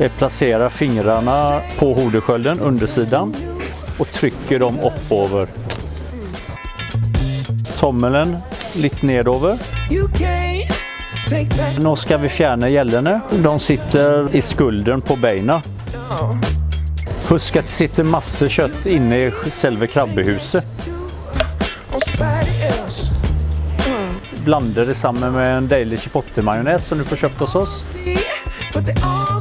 Jag placerar fingrarna på hoderskölden, undersidan, och trycker dem oppover. Tommelen lite nedover. Nu ska vi fjärna gällene. De sitter i skulden på benen. Husk att det sitter massor kött inne i selve krabbehuset. Blanda det sammen med en deilig chipotle-majones som du får köpt hos oss.